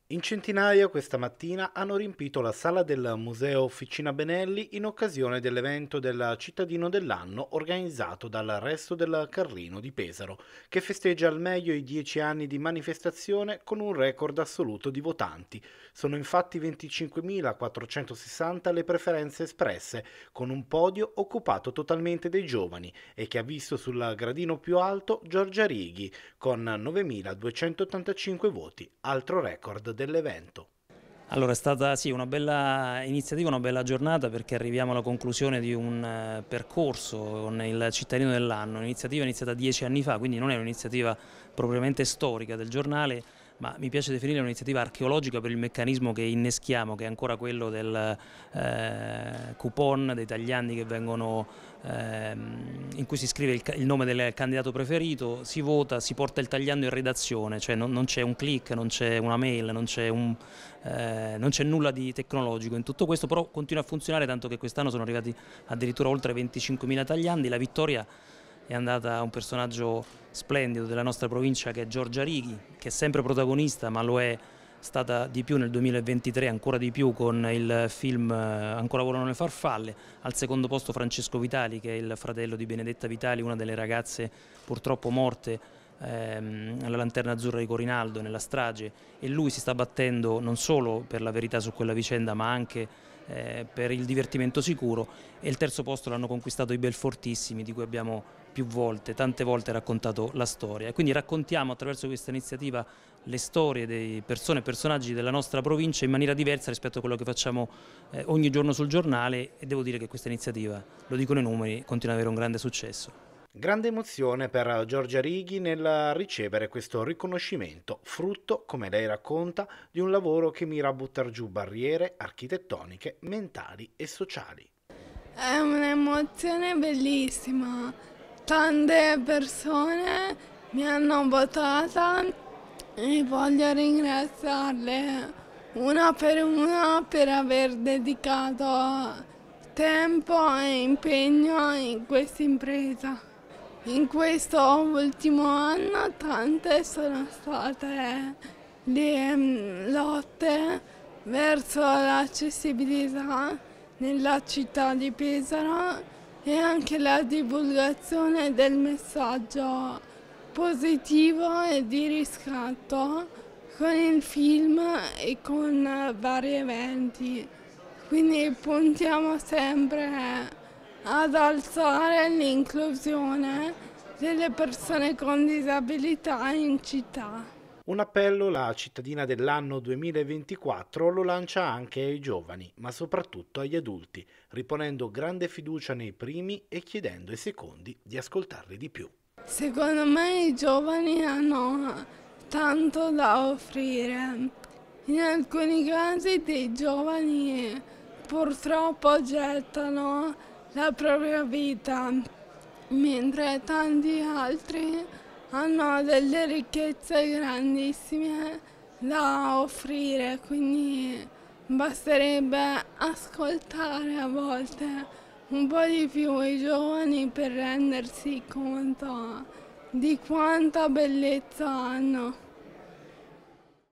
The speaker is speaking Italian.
In centinaia questa mattina hanno riempito la sala del Museo Officina Benelli in occasione dell'evento del Cittadino dell'Anno organizzato dal Resto del Carlino di Pesaro, che festeggia al meglio i 10 anni di manifestazione con un record assoluto di votanti. Sono infatti 25.460 le preferenze espresse, con un podio occupato totalmente dai giovani e che ha visto sul gradino più alto Giorgia Righi con 9.285 voti, altro record dell'evento. Allora è stata sì, una bella iniziativa, una bella giornata perché arriviamo alla conclusione di un percorso con il cittadino dell'anno, un'iniziativa iniziata 10 anni fa, quindi non è un'iniziativa propriamente storica del giornale, ma mi piace definire un'iniziativa archeologica per il meccanismo che inneschiamo, che è ancora quello del coupon, dei tagliandi che vengono, in cui si scrive il nome del candidato preferito, si vota, si porta il tagliando in redazione, cioè non c'è un click, non c'è una mail, non c'è nulla di tecnologico in tutto questo, però continua a funzionare, tanto che quest'anno sono arrivati addirittura oltre 25.000 tagliandi. La vittoria è andata a un personaggio splendido della nostra provincia che è Giorgia Righi, che è sempre protagonista, ma lo è stata di più nel 2023, ancora di più con il film Ancora volano le farfalle. Al secondo posto Francesco Vitali, che è il fratello di Benedetta Vitali, una delle ragazze purtroppo morte alla Lanterna Azzurra di Corinaldo nella strage, e lui si sta battendo non solo per la verità su quella vicenda, ma anche per il divertimento sicuro. E il terzo posto l'hanno conquistato i Belfortissimi, di cui abbiamo più volte, tante volte raccontato la storia, e quindi raccontiamo attraverso questa iniziativa le storie di persone e personaggi della nostra provincia in maniera diversa rispetto a quello che facciamo ogni giorno sul giornale, e devo dire che questa iniziativa, lo dicono i numeri, continua ad avere un grande successo. Grande emozione per Giorgia Righi nel ricevere questo riconoscimento, frutto, come lei racconta, di un lavoro che mira a buttare giù barriere architettoniche, mentali e sociali. È un'emozione bellissima. Tante persone mi hanno votata e voglio ringraziarle una per aver dedicato tempo e impegno in questa impresa. In questo ultimo anno tante sono state le lotte verso l'accessibilità nella città di Pesaro e anche la divulgazione del messaggio positivo e di riscatto con il film e con vari eventi. Quindi puntiamo sempre ad alzare l'inclusione delle persone con disabilità in città. Un appello la cittadina dell'anno 2024 lo lancia anche ai giovani, ma soprattutto agli adulti, riponendo grande fiducia nei primi e chiedendo ai secondi di ascoltarli di più. Secondo me i giovani hanno tanto da offrire. In alcuni casi dei giovani purtroppo gettano la propria vita, mentre tanti altri hanno delle ricchezze grandissime da offrire, quindi basterebbe ascoltare a volte un po' di più i giovani per rendersi conto di quanta bellezza hanno.